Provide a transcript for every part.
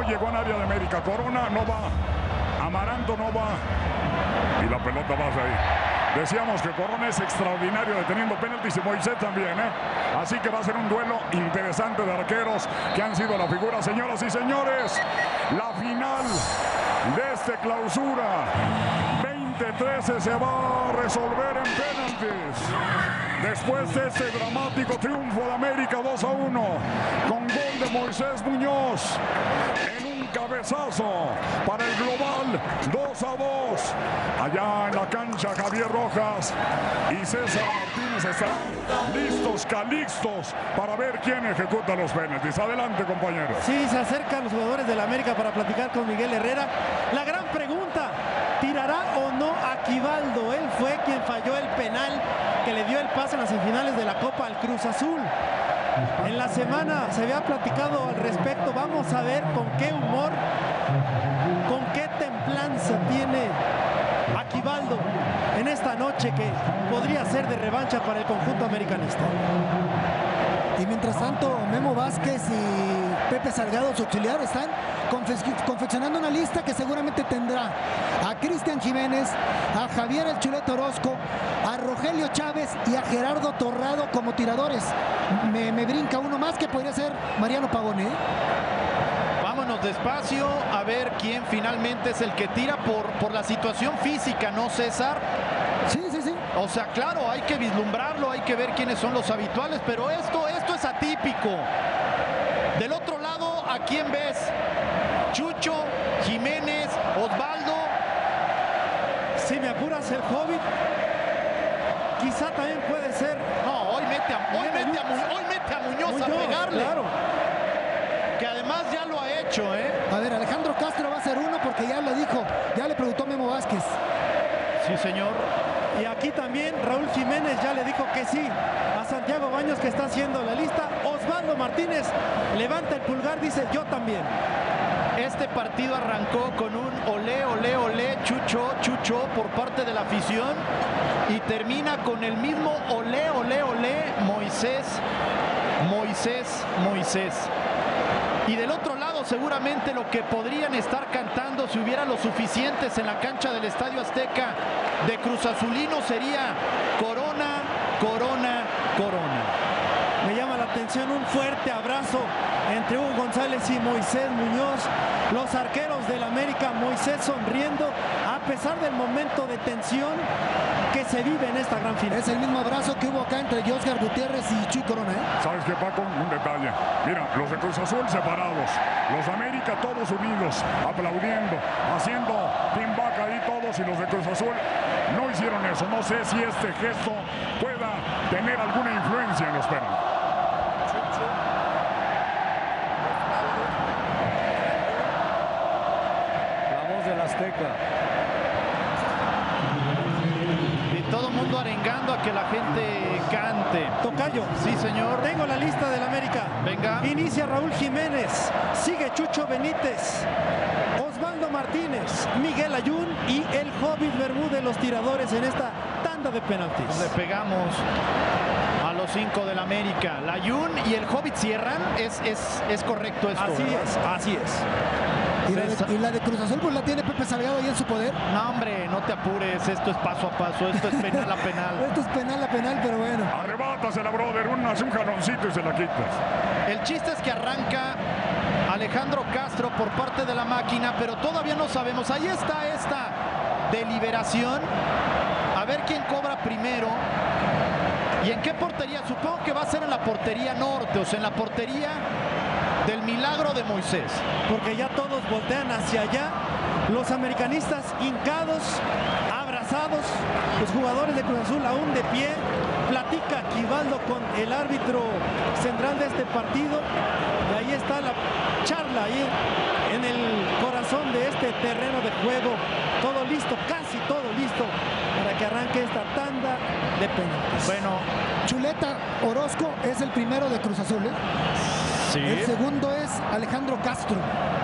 llegó en área de América. Corona no va. Amaranto no va. Y la pelota va ahí. Decíamos que Corona es extraordinario deteniendo penaltis y Moisés también, ¿eh? Así que va a ser un duelo interesante de arqueros que han sido la figura, señoras y señores. La final de este clausura 2013 se va a resolver en penaltis. Después de este dramático triunfo de América 2-1 con gol de Moisés Muñoz en un cabezazo para el global 2-2. Allá en la cancha Javier Rojas y César Martínez están listos, calixtos para ver quién ejecuta los penaltis. Adelante, compañeros. Sí, se acercan los jugadores del América para platicar con Miguel Herrera. La gran pregunta, ¿tirará o no a Quivaldo? Él fue quien falló el penal que le dio el pase en las semifinales de la Copa al Cruz Azul. En la semana se había platicado al respecto. Vamos a ver con qué humor, con qué templanza tiene Quivaldo en esta noche que podría ser de revancha para el conjunto americanista. Y mientras tanto, Memo Vázquez y Pepe Salgado, su auxiliar, están confeccionando una lista que seguramente tendrá a Cristian Jiménez, a Javier El Chuleta Orozco, a Rogelio Chávez y a Gerardo Torrado como tiradores. Me brinca uno más que podría ser Mariano Pavone. Vámonos despacio a ver quién finalmente es el que tira por la situación física, ¿no, César? Sí, sí, sí. O sea, claro, hay que vislumbrarlo, hay que ver quiénes son los habituales, pero esto es atípico. Del otro lado, ¿a quién ves? Chucho, Jiménez, Osvaldo. Si me apuras, el Hobbit. Quizá también puede ser. No, hoy mete a Muñoz a pegarle. Claro. Que además ya lo ha hecho, ¿eh? A ver, Alejandro Castro va a ser uno porque ya lo dijo, ya le preguntó Memo Vázquez. Sí, señor. Y aquí también Raúl Jiménez ya le dijo que sí a Santiago Baños, que está haciendo la lista. Osvaldo Martínez levanta el pulgar, dice yo también. Este partido arrancó con un olé, olé, olé, chucho, chucho por parte de la afición y termina con el mismo olé, olé, olé, Moisés, Moisés, Moisés. Y del otro lado seguramente lo que podrían estar cantando si hubiera los suficientes en la cancha del Estadio Azteca de Cruz Azulino sería Corona, Corona, Corona. Me llama la atención un fuerte abrazo entre Hugo González y Moisés Muñoz. Los arqueros del América, Moisés sonriendo a pesar del momento de tensión que se vive en esta gran final. Es el mismo abrazo que hubo acá entre Oscar Gutiérrez y Chuy Corona, ¿eh? ¿Sabes qué, Paco? Un detalle. Mira, los de Cruz Azul separados, los de América todos unidos, aplaudiendo, haciendo team back ahí todos, y los de Cruz Azul no hicieron eso. No sé si este gesto pueda tener alguna influencia en los penaltis. La voz del Azteca. Y todo el mundo arengando a que la gente cante. Tocayo. Sí, señor. Tengo la lista del América. Venga. Inicia Raúl Jiménez, sigue Chucho Benítez, Osvaldo Martínez, Miguel Ayun y el Hobbit Bermúdez, los tiradores en esta tanda de penaltis. Le pegamos a los 5 del América. La Ayun y el Hobbit cierran. Es correcto esto. Así ¿verdad? es, así es. Y la de Cruz Azul pues la tiene Pepe Salgado ahí en su poder. No, hombre, no te apures. Esto es paso a paso. Esto es penal a penal. Esto es penal a penal, pero bueno. Arrebátasela, brother, un jaloncito y se la quitas. El chiste es que arranca Alejandro Castro por parte de la máquina, pero todavía no sabemos. Ahí está esta deliberación. A ver quién cobra primero. ¿Y en qué portería? Supongo que va a ser en la portería norte, o sea, en la portería del Milagro de Moisés. Porque ya todos voltean hacia allá. Los americanistas hincados, abrazados, los jugadores de Cruz Azul aún de pie. Platica Quivaldo con el árbitro central de este partido. Y ahí está la charla, ahí en el corazón de este terreno de juego. Todo listo, casi todo listo para que arranque esta tanda de penaltis. Bueno, Chuleta Orozco es el primero de Cruz Azul, ¿eh? sí. El segundo es Alejandro Castro.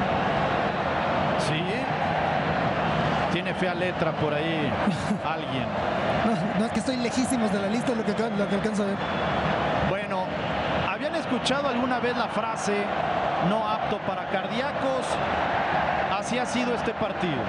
Sí. Tiene fea letra por ahí alguien. No es que estoy lejísimos de la lista, es lo que alcanzo a ver. Bueno, habían escuchado alguna vez la frase no apto para cardíacos? Así ha sido este partido.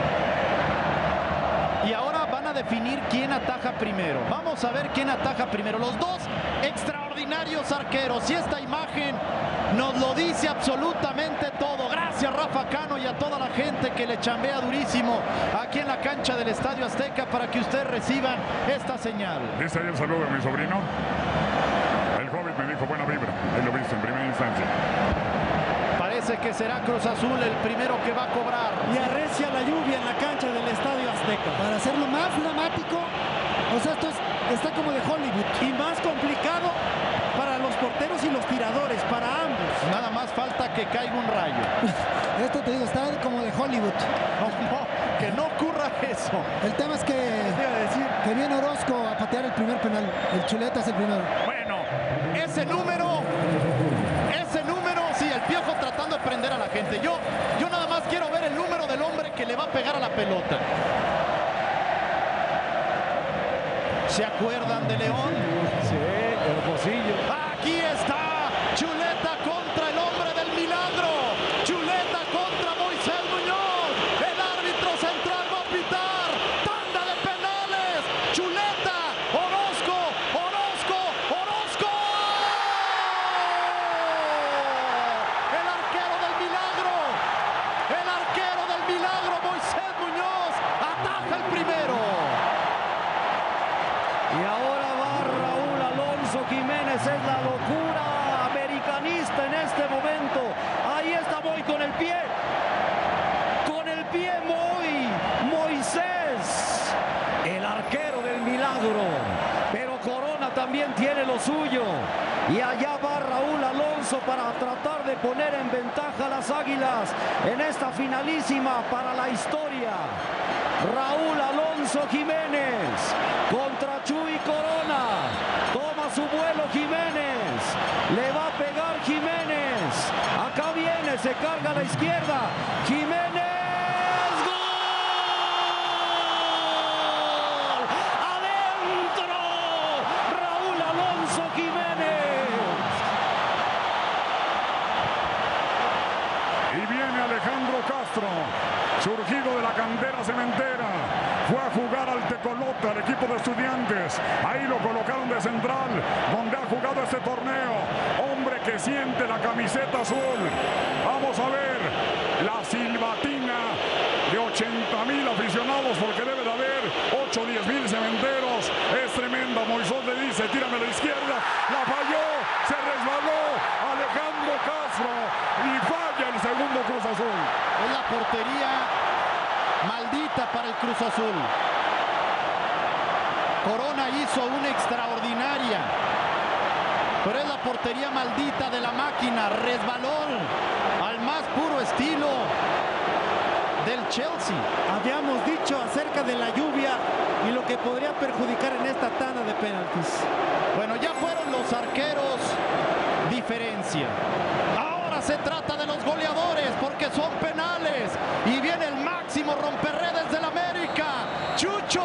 Y ahora van a definir quién ataja primero. Vamos a ver quién ataja primero. Los dos extraordinarios arqueros. Y esta imagen nos lo dice absolutamente todo. Gracias, Rafa Cano, y a toda la gente que le chambea durísimo aquí en la cancha del Estadio Azteca para que ustedes reciban esta señal. Dice ahí el saludo de mi sobrino. El Hobbit me dijo buena vibra. Ahí lo viste en primera instancia. Parece que será Cruz Azul el primero que va a cobrar. Y arrecia la lluvia en la cancha del Estadio Azteca. Para hacerlo más dramático, o sea, está como de Hollywood. Y más complicado para los porteros y los tiradores, para ambos. Nada más falta que caiga un rayo. Esto te digo, está como de Hollywood. No, que no ocurra eso. El tema es que, Te iba a decir, que viene Orozco a patear el primer penal. El Chuleta es el primero. Bueno, ese número, sí, el Piojo tratando de prender a la gente. Yo nada más quiero ver el número del hombre que le va a pegar a la pelota. ¿Se acuerdan de León? Sí, Hermosillo. Aquí está Chuleta contra el hombre del milagro. Chuleta contra Moisés Muñoz. El árbitro central va a pitar. Tanda de penales. Chuleta, Orozco. El arquero del milagro, Moisés Muñoz, ataja el primero. Y ahora va Raúl Alonso Jiménez. Es la locura americanista en este momento. Ahí está Moy con el pie. Con el pie Moisés. El arquero del milagro. Pero Corona también tiene lo suyo. Y allá va Raúl Alonso para tratar de poner en ventaja a las Águilas en esta finalísima para la historia. Raúl Alonso Jiménez contra Chuy Corona. Toma su vuelo Jiménez. Le va a pegar Jiménez. Acá viene, se carga a la izquierda. Jiménez. ¡Gol! ¡Adentro! Raúl Alonso Jiménez. Y viene Alejandro Castro, surgido de la cantera cementera. Fue a jugar al Tecolote, al equipo de Estudiantes. Ahí lo colocaron de central, donde ha jugado este torneo. Hombre que siente la camiseta azul. Vamos a ver la silbatina de 80,000 aficionados, porque debe de haber 8 o 10,000 cementeros. Es tremenda. Moisés le dice, tírame a la izquierda. La falló, se resbaló Alejandro Castro y falla el segundo Cruz Azul. Es la portería maldita para el Cruz Azul. Corona hizo una extraordinaria, pero es la portería maldita de la máquina. Resbalón al más puro estilo del Chelsea. habíamos dicho acerca de la lluvia y lo que podría perjudicar en esta tanda de penaltis. Bueno, ya fueron los arqueros diferencia. Ahora se trata de los goleadores porque son penales. Y viene el máximo romperredes del América. Chucho.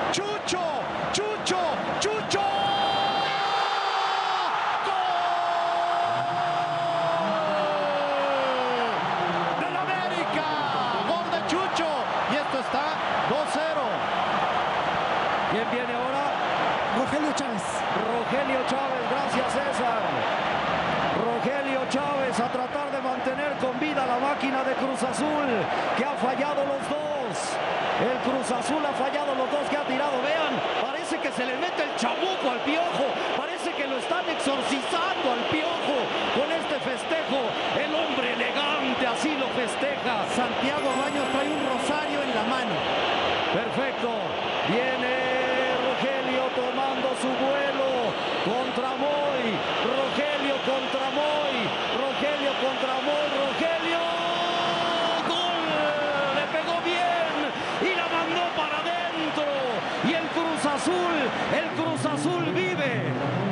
¡Gol del América! Gol de Chucho. Y esto está 2-0. ¿Quién viene ahora? Rogelio Chávez. Rogelio Chávez, gracias César. Rogelio Chávez a tratar de mantener con vida la máquina de Cruz Azul, que ha fallado los dos. El Cruz Azul ha fallado los dos que ha tirado. Vean, parece que se le mete el chamuco al Piojo. Parece que lo están exorcizando al Piojo con este festejo. El hombre elegante así lo festeja. Santiago Baños trae un rosario en la mano. Perfecto. Viene Rogelio tomando su vuelo contra Moy. Rogelio contra Moy. Rogelio contra Moy. Rogelio. ¡Gol! Le pegó bien y la mandó para adentro. Y el Cruz Azul vive.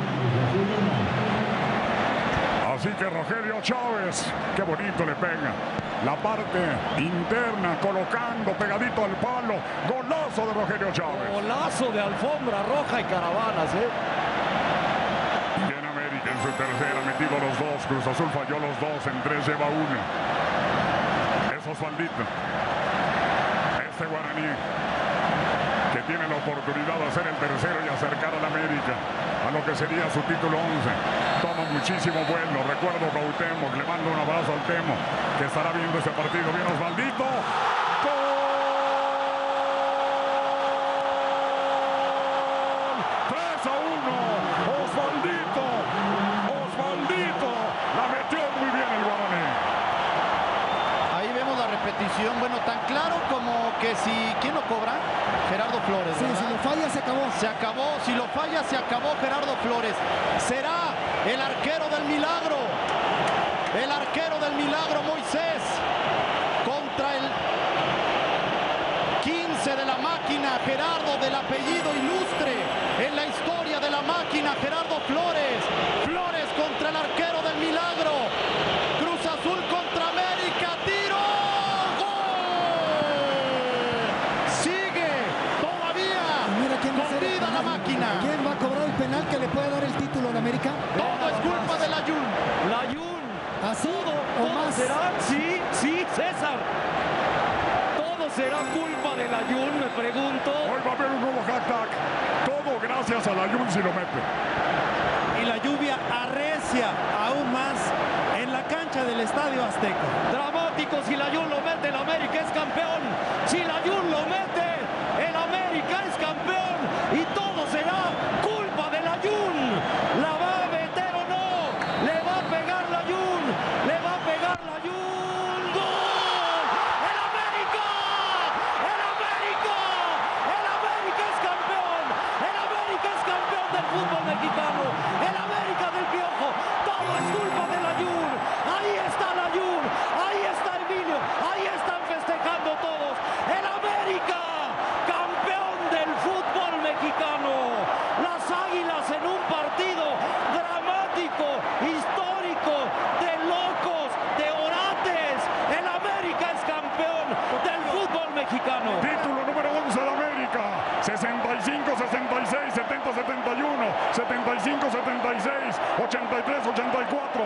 Así que Rogelio Chávez, qué bonito le pega. La parte interna, colocando pegadito al palo. Golazo de Rogelio Chávez. Golazo de alfombra roja y caravanas, Bien América, en su tercera, metido los dos. Cruz Azul falló los dos, en 3 lleva 1. Es Osvaldito. Este guaraní que tiene la oportunidad de hacer el tercero y acercar al América a lo que sería su título 11. Toma muchísimo vuelo. Recuerdo Cuauhtémoc, le mando un abrazo al Temo, que estará viendo este partido. Bien Osvaldito. ¡Gol! 3-1. Osvaldito. Osvaldito. La metió muy bien el guaraní. Ahí vemos la repetición. Bueno, tan claro como que si... ¿Quién lo cobra? Gerardo Flores, Sí, ¿verdad? si lo falla, se acabó. Se acabó, si lo falla, se acabó Gerardo Flores. Será el arquero del milagro. El arquero del milagro, Moisés. Contra el 15 de la máquina, Gerardo, del apellido ilustre en la historia de la máquina, Gerardo Flores. Flores contra el arquero del milagro. Cruz Azul contra América. ¡Tiro! ¿Quién va a cobrar el penal que le puede dar el título al América? Todo es culpa de Layún. Layún. ¿Así o ¿Todo más? será? Sí, sí, César. Todo será culpa de Layún, me pregunto. Hoy va a haber un nuevo hashtag. Todo gracias a Layún si lo mete. Y la lluvia arrecia aún más en la cancha del Estadio Azteca. Dramático, si Layún lo mete, el América es campeón. Si Layún lo mete, el América es campeón. Y todo será culpa de Layún. ¿La va a meter o no? Le va a pegar Layún. Le va a pegar Layún. ¡Gol! ¡El América! ¡El América! ¡El América es campeón! ¡El América es campeón del fútbol mexicano! ¡El América del Piojo! ¡Todo es culpa de Layún! ¡Ahí está Layún! ¡Ahí está Emilio! ¡Ahí están festejando todos! ¡El América! ¡Campeón del fútbol mexicano! Las Águilas en un partido dramático, histórico, de locos, de orates. El América es campeón del fútbol mexicano. Título número 11 de América. 65-66, 70-71, 75-76, 83-84,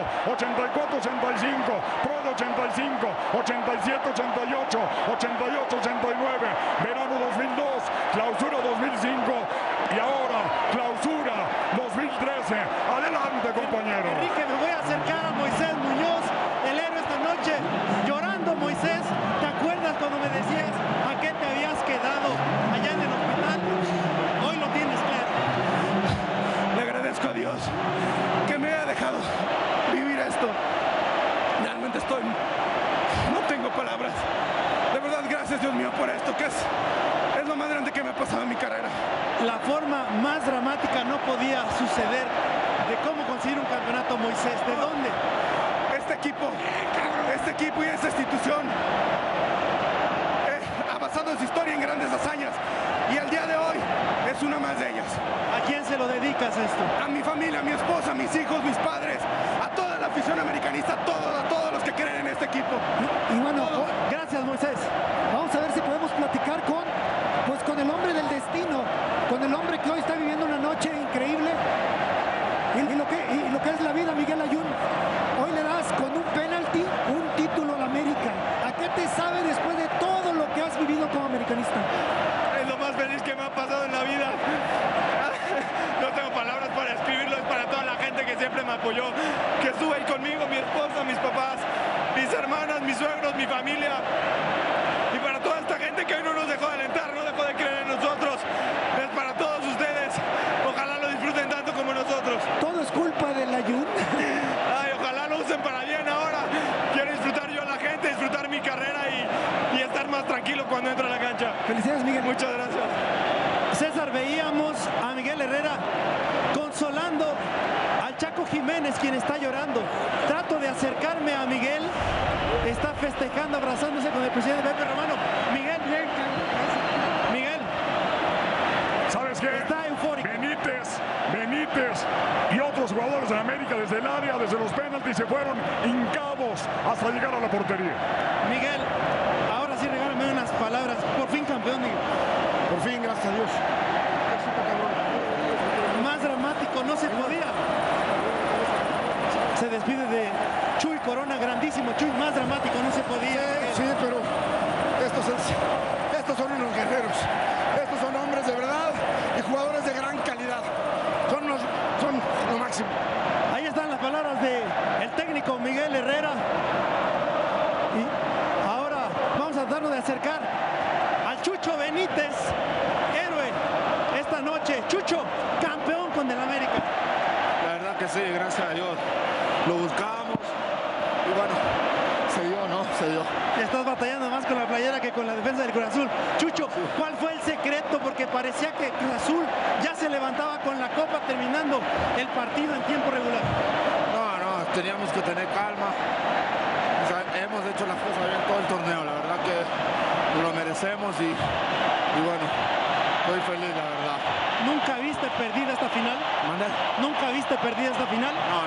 84-85, Pro de 85, 87-88, 88-89, verano 2002, clausura 2005 y ahora clausura 2013. Adelante, compañero. Enrique, me voy a acercar a Moisés Muñoz, el héroe esta noche, llorando. Moisés, ¿te acuerdas cuando me decías a qué te habías quedado allá en el hospital? Hoy lo tienes claro. Le agradezco a Dios que me haya dejado vivir esto. Realmente no tengo palabras. De verdad, gracias Dios mío por esto, que es lo más grande que me ha pasado en mi carrera. La forma más dramática no podía suceder de cómo conseguir un campeonato, Moisés. ¿De dónde? Este equipo y esta institución ha basado en su historia en grandes hazañas, y el día de hoy es una más de ellas. ¿A quién se lo dedicas esto? A mi familia, a mi esposa, a mis hijos, mis padres, a toda la afición americanista, a todos los que creen en este equipo. Y bueno, Gracias, Moisés. vamos a ver si podemos platicar con el hombre del destino, con el hombre que hoy está viviendo una noche increíble. Y lo que es la vida, Miguel Layún. Hoy le das con un penalti un título al América. ¿A qué te sabe después de todo lo que has vivido como americanista? Es lo más feliz que me ha pasado en la vida. No tengo palabras para escribirlo. Es para toda la gente que siempre me apoyó, que estuvo ahí conmigo, mi esposa, mis papás, mis hermanas, mis suegros, mi familia. Y para toda esta gente que hoy no nos dejó de alentar, no dejó de creer en nosotros. Es para todos ustedes. Ojalá lo disfruten tanto como nosotros. Todo es culpa de Layún. Ay, ojalá lo usen para bien ahora. Quiero disfrutar yo a la gente, disfrutar mi carrera y estar más tranquilo cuando entro a la cancha. Felicidades, Miguel. Muchas gracias. César, veíamos a Miguel Herrera consolando al Chaco Jiménez, quien está llorando. Trato de acercarme a Miguel. Está festejando, abrazándose con el presidente Pepe Romano. Miguel, ¿Sabes qué? está eufórico. Benítez y otros jugadores de América desde el área, desde los penaltis, se fueron hincados hasta llegar a la portería. Miguel, ahora sí regálame unas palabras. Por fin campeón, Miguel. Por fin, gracias a Dios. Más dramático no se podía. se despide de Chuy Corona, grandísimo Chuy, más dramático no se podía. Sí, pero estos son unos guerreros. Estos son hombres de verdad y jugadores de gran calidad. Son lo máximo. Ahí están las palabras del técnico Miguel Herrera. Y ahora vamos a tratarnos de acercar al Chucho Benítez, héroe esta noche. Chucho, campeón con el América. La verdad que sí, gracias a Dios. Lo buscábamos y bueno, se dio, ¿no? Se dio. Estás batallando más con la playera que con la defensa del Cruz Azul. Chucho, ¿cuál fue el secreto? Porque parecía que Cruz Azul ya se levantaba con la copa terminando el partido en tiempo regular. No, teníamos que tener calma. O sea, hemos hecho las cosas bien todo el torneo. La verdad que lo merecemos y bueno, estoy feliz, la verdad. ¿Nunca viste perdida esta final? ¿Mande? ¿Nunca viste perdida esta final? No.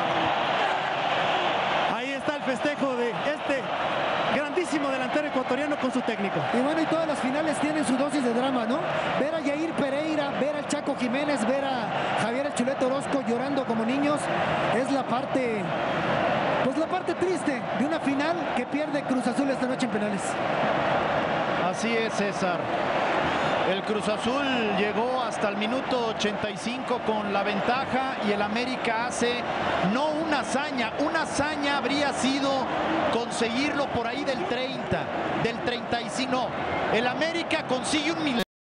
Ahí está el festejo de este grandísimo delantero ecuatoriano con su técnico. Y bueno, y todas las finales tienen su dosis de drama, ¿no? Ver a Yair Pereira, ver al Chaco Jiménez, ver a Javier El Chulete Orozco llorando como niños, es la parte, pues la parte triste de una final que pierde Cruz Azul esta noche en penales. Así es, César. El Cruz Azul llegó hasta el minuto 85 con la ventaja y el América hace no una hazaña habría sido conseguirlo por ahí del 30, del 35, no. El América consigue un milagro.